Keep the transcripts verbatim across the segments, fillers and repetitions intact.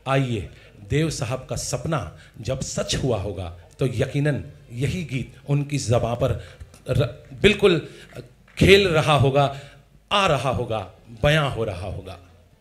आइए, देव साहब का सपना जब सच हुआ होगा तो यकीनन यही गीत उनकी ज़बां पर र, बिल्कुल खेल रहा होगा, आ रहा होगा, बयां हो रहा होगा।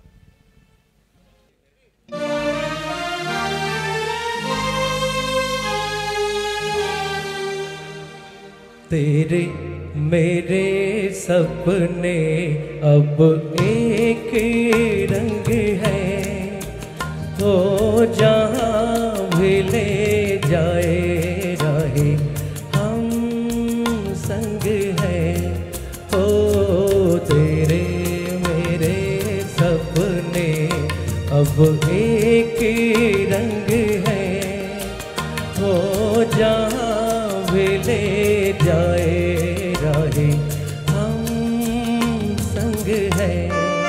तेरे मेरे सपने अब एक रंग है, तो जहाँ भी ले जाए राहे हम संग हैं। ओ तेरे मेरे सपने अब एक रंग है, तो जहाँ भी ले जाए राहे हम संग हैं।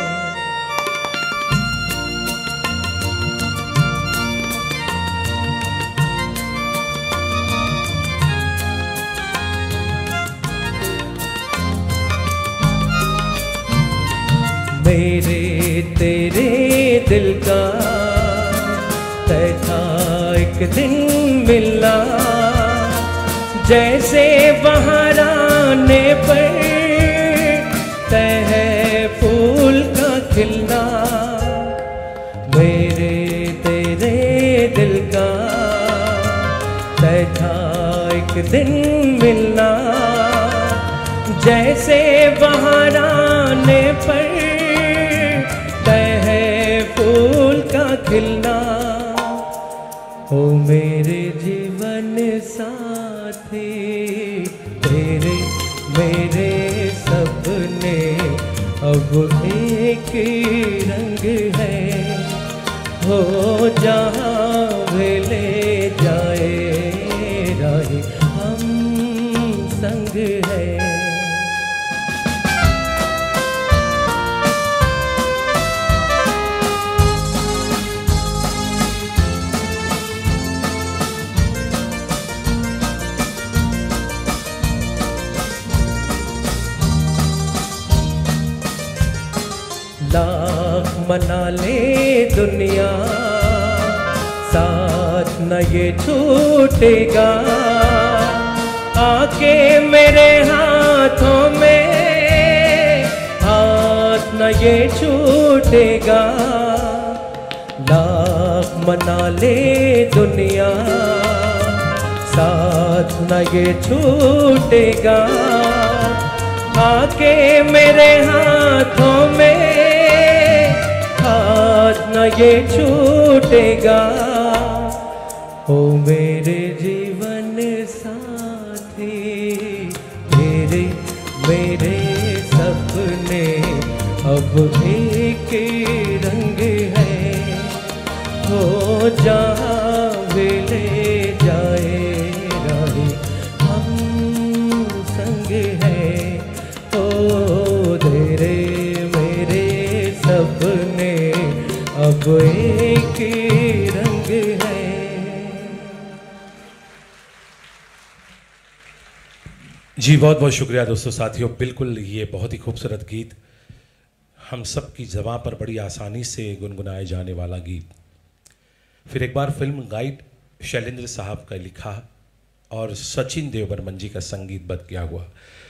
मेरे तेरे दिल का तय था एक दिन मिलना, जैसे बहार आने पर तय है फूल का खिलना। मेरे तेरे दिल का तय था एक दिन मिलना, जैसे बहार आने पर फूल का खिलना। हो मेरे जीवन साथी, तेरे मेरे सपने अब एक रंग है, हो जहाँ भी ले जाए राहे हम संग हैं। लाख मना ले दुनिया, साथ न ये छूटेगा, आके मेरे हाथों में हाथ न ये छूटेगा। लाख मना ले दुनिया, साथ न ये छूटेगा, आके मेरे हाथों में हाथ न ये छूटेगा। हो मेरे जीवन साथी, तेरे मेरे सपने अब एक रंग है, हो जहाँ भी ले जाए राहे हम संग हैं। ओ तेरे मेरे सपने अब एक रंग है। जी बहुत बहुत शुक्रिया दोस्तों, साथियों। बिल्कुल ये बहुत ही खूबसूरत गीत, हम सब की ज़बां पर बड़ी आसानी से गुनगुनाए जाने वाला गीत। फिर एक बार फिल्म गाइड शैलेंद्र साहब का लिखा और सचिन देव बर्मन जी का संगीतबद्ध किया हुआ